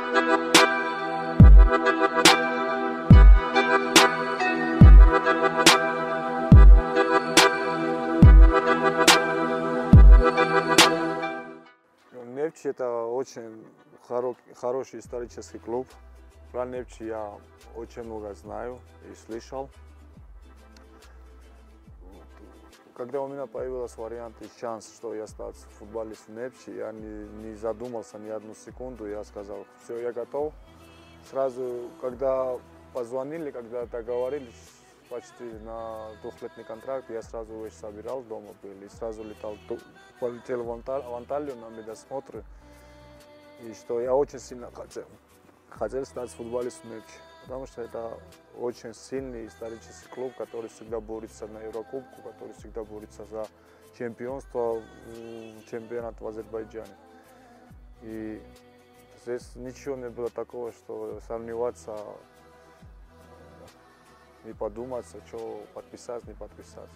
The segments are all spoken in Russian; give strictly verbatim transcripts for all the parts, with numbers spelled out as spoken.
Невчи — это очень хоро хороший исторический клуб. Про Невчи я очень много знаю и слышал. Когда у меня появился вариант и шанс, что я стану футболистом Невчи, я не, не задумался ни одну секунду. Я сказал, все, я готов. Сразу, когда позвонили, когда договорились почти на двухлетний контракт, я сразу вещи собирал, дома был, и сразу летал, полетел в Анталию на медосмотры. И что я очень сильно хотел, хотел стать футболистом Невчи, потому что это очень сильный исторический клуб, который всегда борется на Еврокубку, который всегда борется за чемпионство в чемпионате в Азербайджане. И здесь ничего не было такого, что сомневаться, не подумать, что подписать, не подписать.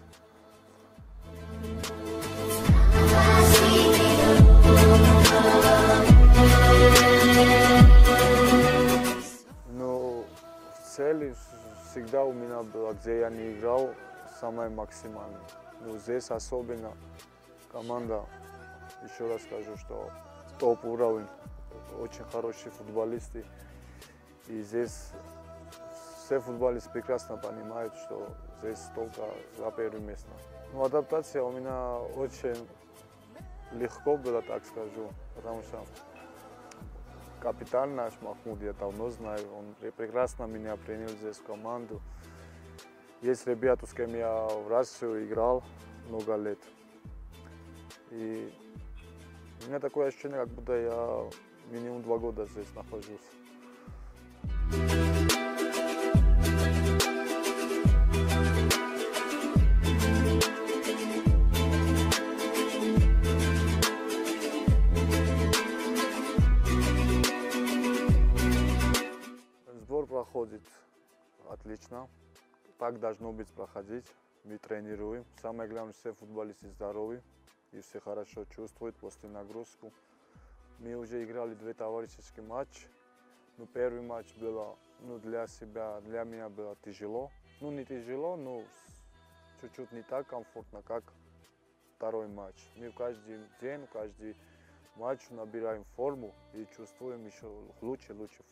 Но цель всегда у меня была, где я не играл, самая максимальная. Но здесь особенно команда, еще раз скажу, что топ уровень, очень хорошие футболисты. И здесь все футболисты прекрасно понимают, что здесь только за первое место. Но адаптация у меня очень легко была, так скажу, потому что капитан наш Махмуд, я давно знаю, он прекрасно меня принял здесь в команду. Есть ребята, с кем я в Россию играл много лет. И у меня такое ощущение, как будто я минимум два года здесь нахожусь. Сбор проходит отлично, так должно быть проходить. Мы тренируем. Самое главное, все футболисты здоровы и все хорошо чувствуют после нагрузки. Мы уже играли два товарищеских матча. Но первый матч был, ну, для себя, для меня было тяжело. Ну, не тяжело, но чуть-чуть не так комфортно, как второй матч. Мы каждый день, каждый матч набираем форму и чувствуем еще лучше, лучше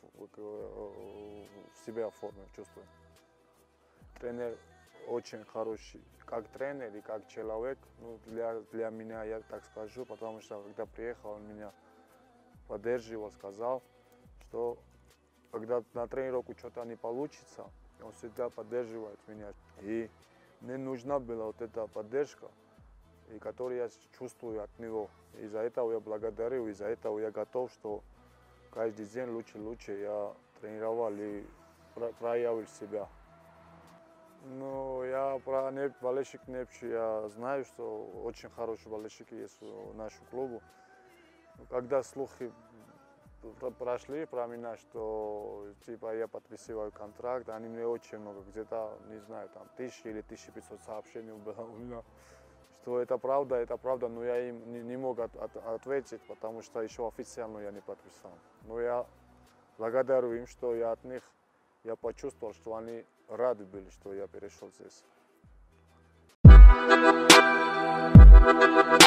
в себя форму чувствуем. Тренер очень хороший, как тренер и как человек, ну, для, для меня, я так скажу, потому что когда приехал, он меня поддерживал, сказал, что когда на тренировку что-то не получится, он всегда поддерживает меня. И мне нужна была вот эта поддержка, и которую я чувствую от него. Из-за этого я благодарю, из-за этого я готов, что каждый день лучше и лучше я тренировал и проявил себя. Ну, я про болельщик Невчи, я знаю, что очень хорошие болельщики есть в нашем клубе. Когда слухи прошли про меня, что типа я подписываю контракт, они мне очень много, где-то, не знаю, там тысяча или тысяча пятьсот сообщений было у меня, что это правда, это правда, но я им не, не мог от, от, ответить, потому что еще официально я не подписал. Но я благодарю им, что я от них, я почувствовал, что они рады были, что я перешел здесь.